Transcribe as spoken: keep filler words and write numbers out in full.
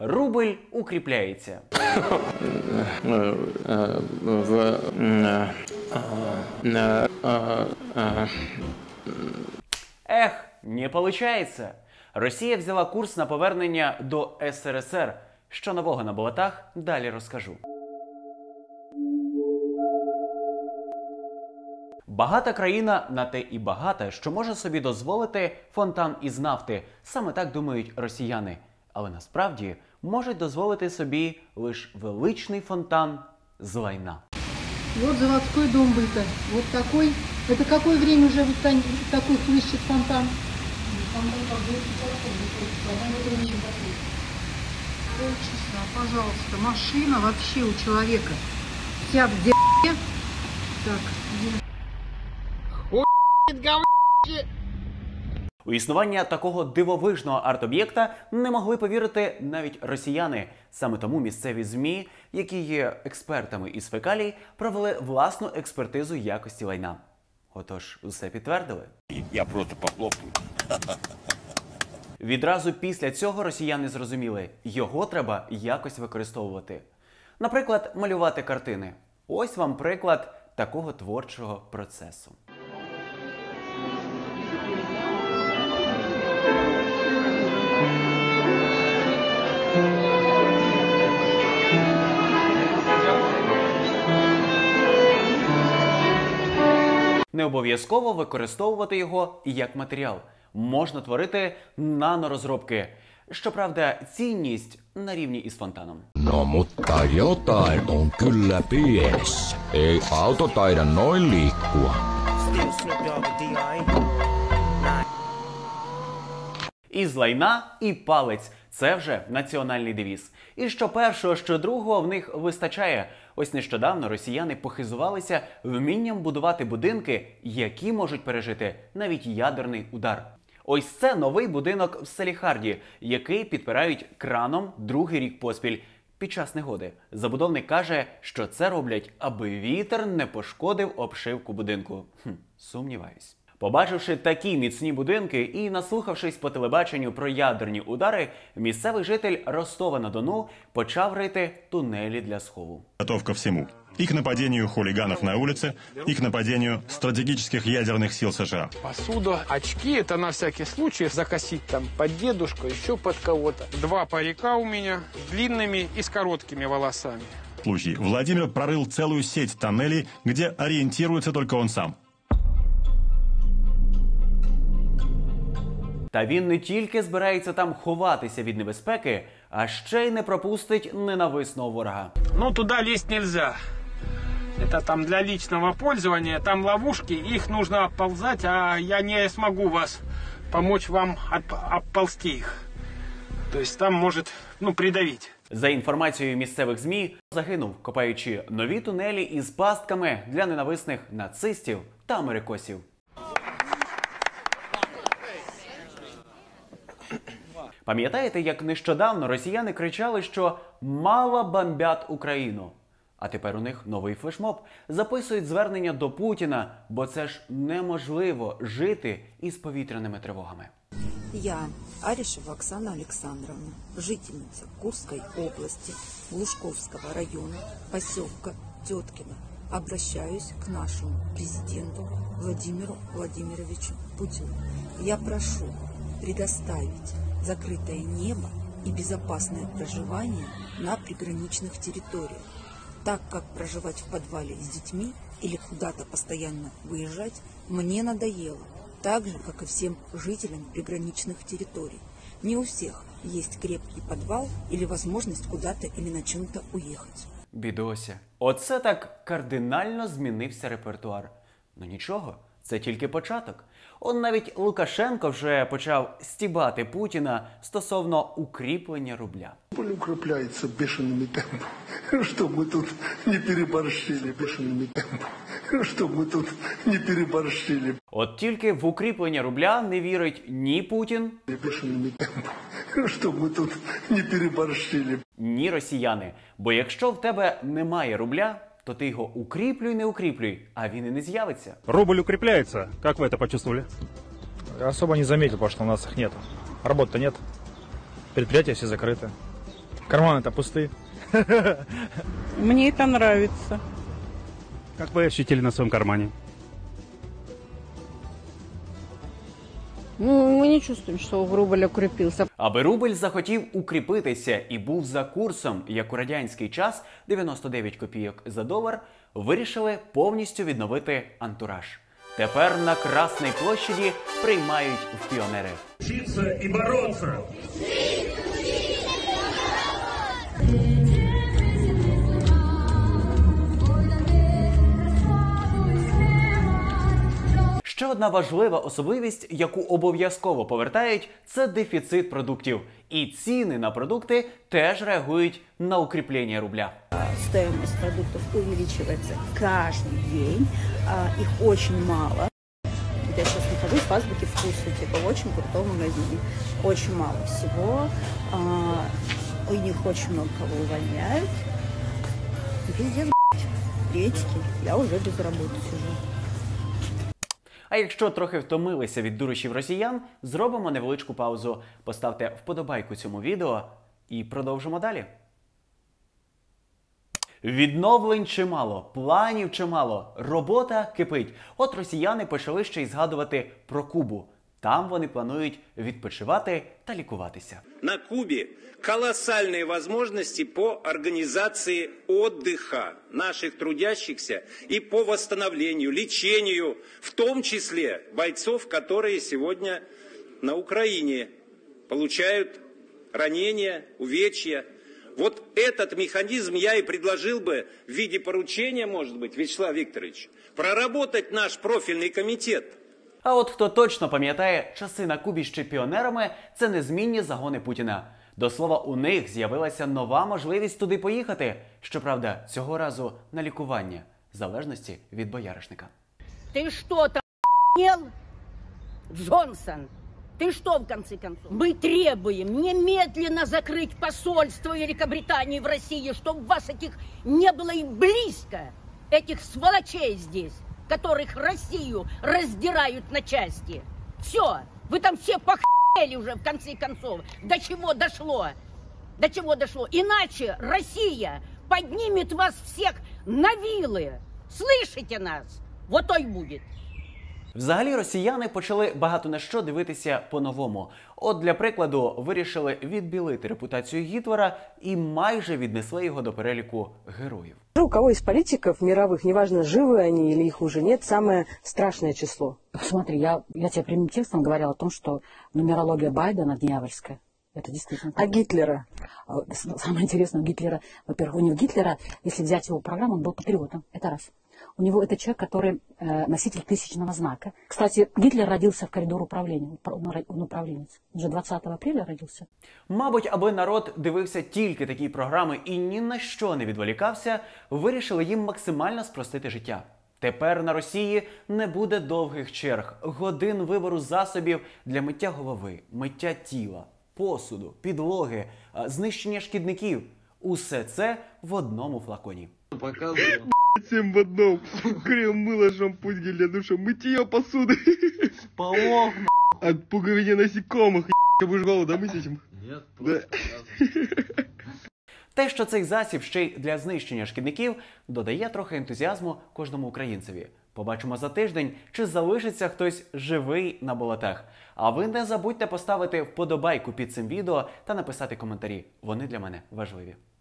Рубль укріпляється. Ех, не получається. Росія взяла курс на повернення до ес ер ес ер. Що нового на болотах, далі розкажу. Багата країна на те і багата, що може собі дозволити фонтан із нафти. Саме так думають росіяни. Але насправді можуть дозволити собі лише величний фонтан з лайна. Вот заводской дом был-то. Вот такой. Это какое время уже вот такой хлыщет фонтан? Полчаса, пожалуйста. Машина вообще у человека вся в де***е. Так, где? У існування такого дивовижного арт-об'єкта не могли повірити навіть росіяни. Саме тому місцеві ЗМІ, які є експертами із фекалій, провели власну експертизу якості лайна. Отож, усе підтвердили. Я просто похлопаю. Відразу після цього росіяни зрозуміли, його треба якось використовувати. Наприклад, малювати картини. Ось вам приклад такого творчого процесу. Не обов'язково використовувати його як матеріал. Можна творити нанорозробки. Щоправда, цінність на рівні із фонтаном. No, mutta jotain on kyllä pielessä. Ei auto taida noin liikkua. Із лайна і палець. Це вже національний девіз. І що першого, що другого в них вистачає. Ось нещодавно росіяни похизувалися вмінням будувати будинки, які можуть пережити навіть ядерний удар. Ось це новий будинок в Саліхарді, який підпирають краном другий рік поспіль під час негоди. Забудовник каже, що це роблять, аби вітер не пошкодив обшивку будинку. Хм, сумніваюсь. Побачивши такі міцні будинки і наслухавшись по телебаченню про ядерні удари, місцевий житель Ростова-на-Дону почав рити тунелі для схову. Готов ко всему. И к нападению хулиганов на улице, и к нападению стратегических ядерных сил США. Посуду, очки, это на всякий случай закосить там под дедушку, еще под кого-то. Два парика у меня с длинными и с короткими волосами. Случай. Владимир прорыл целую сеть тоннелей, где ориентируется только он сам. Та він не тільки збирається там ховатися від небезпеки, а ще й не пропустить ненависного ворога. Ну, туда лезть нельзя. Это там для личного пользования, там ловушки, их нужно оползать, а я не смогу вас помочь вам оползти их. То есть там может, ну, придавить. За інформацією місцевих ЗМІ, загинув, копаючи нові тунелі із пастками для ненависних нацистів та америкосів. Пам'ятаєте, як нещодавно росіяни кричали, що «мало бомбять Україну»? А тепер у них новий флешмоб. Записують звернення до Путіна, бо це ж неможливо жити із повітряними тривогами. Я, Аришева Оксана Александровна, жительница Курской области, Лужковского района, поселка Теткино, обращаюсь к нашему президенту Владимиру Владимировичу Путину. Я прошу предоставить закрытое небо и безопасное проживание на приграничных территориях, так как проживать в подвале с детьми или куда-то постоянно выезжать мне надоело, так же, как и всем жителям приграничных территорий. Не у всех есть крепкий подвал или возможность куда-то или на чем-то уехать. Бідося. Оце так кардинально змінився репертуар. Ну нічого, це тільки початок. Он навіть Лукашенко вже почав стібати Путіна стосовно укріплення рубля. Рубль укрепляется бешеными темпами, чтобы мы тут не переборщили бешеными темпами, чтобы мы тут не переборщили. От тільки в укріплення рубля не вірить ні Путін, Бешеными темпами, чтобы мы тут не переборщили. ні росіяни. Бо якщо в тебе немає рубля, то ти його укріплюй, не укріплюй, а він і не з'явиться. Рубль укрепляется. Как вы это почувствовали? Особо не заметил, потому что у нас их нет. Работы-то нет. Предприятия все закрыты. Карманы-то пустые. Мне это нравится. Как вы ощутили на своем кармане? Ну, мы не чувствуем, что рубль укрепился. Аби рубль захотів укріпитися і був за курсом, як у радянський час, дев'яносто дев'ять копійок за долар, вирішили повністю відновити антураж. Тепер на Красній площаді приймають в піонери. Учиться и бороться. Ще одна важлива особливість, яку обов'язково повертають, це дефіцит продуктів. І ціни на продукти теж реагують на укріплення рубля. Стоимость продуктов увеличивается каждый день. Их очень мало. Я сейчас нахожусь в азбуке вкуса, типа в очень крутом магазине. Очень мало всего. У них очень много кого увольняют. Пиздец, блядь. Речки. Я уже без работы сижу. А якщо трохи втомилися від дурощів росіян, зробимо невеличку паузу. Поставте вподобайку цьому відео і продовжимо далі. Відновлень чимало, планів чимало, робота кипить. От росіяни почали ще й згадувати про Кубу. Там вони планують відпочивати та лікуватися. На Кубе колоссальные возможности по организации отдыха наших трудящихся и по восстановлению, лечению, в том числе бойцов, которые сегодня на Украине получают ранения, увечья. Вот этот механизм я и предложил бы в виде поручения, может быть, Вячеслав Викторович, проработать наш профильный комитет. А от хто точно пам'ятає часи на Кубі ще піонерами, це незмінні загони Путіна. До слова, у них з'явилася нова можливість туди поїхати. Щоправда, цього разу на лікування, в залежності від бояришника. Ты что там охуел, Джонсон? Ты что, в конце концов? Мы требуем немедленно закрыть посольство Великобритании в России, чтобы вас этих не было и близко, этих сволочей здесь, которых Россию раздирают на части. Все, вы там все похуели уже, в конце концов. До чего дошло? До чего дошло? Иначе Россия поднимет вас всех на вилы. Слышите нас? Вот то й будет. Взагалі росіяни почали багато на що дивитися по-новому. От для прикладу вирішили відбілити репутацію Гітлера і майже віднесли його до переліку героїв. У кого из политиков мировых, неважно, живы они или их уже нет, самое страшное число? Смотри, я, я тебе прямым текстом говорила о том, что нумерология Байдена дьявольская. Это действительно так. А Гитлера? Самое интересное у Гитлера, во-первых, у него Гитлера, если взять его программу, он был патриотом. Это раз. У него это человек, который э, носитель тысячного знака. Кстати, Гитлер родился в коридор управления. Он управленец. Он же двадцятого апреля родился. Мабуть, аби народ дивився тільки такі програми і ні на що не відволікався, вирішили їм максимально спростити життя. Тепер на Росії не буде довгих черг, годин вибору засобів для миття голови, миття тіла, посуду, підлоги, знищення шкідників. Усе це в одному флаконі. Всем в одном. Крем, мыло, шампунь, гель для душа, мытье посуды. Полов, от пуговине насекомых. Ты будешь голову, да, мыть этим? Нет, да. Те, що цей засіб ще й для знищення шкідників, додає трохи ентузіазму кожному українцеві. Побачимо за тиждень, чи залишиться хтось живий на болотах. А ви не забудьте поставити вподобайку під цим відео та написати коментарі. Вони для мене важливі.